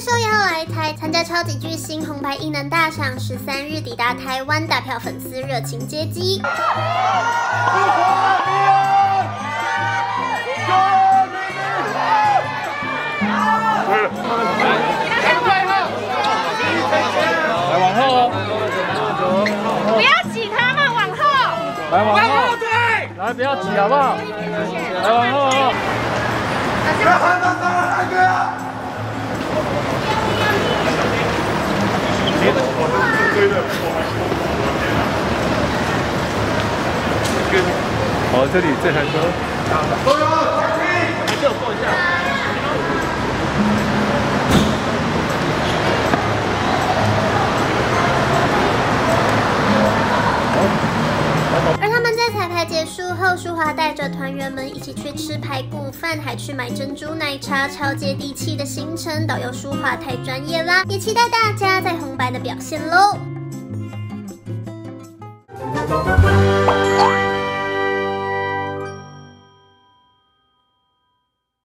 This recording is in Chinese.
受邀来台参加超级巨星红白艺能大赏，13日抵达台湾，大票粉丝热情接机。 来往后哦， 不要挤他们，往后。 来往后，对，来不要挤好不好？来往后哦。不要喊到上来，哥！好，这里这台车。都有，还是有过一下。 而他们在彩排结束后，舒华带着团员们一起去吃排骨饭，还去买珍珠奶茶，超接地气的行程。导游舒华太专业啦，也期待大家在红白的表现喽。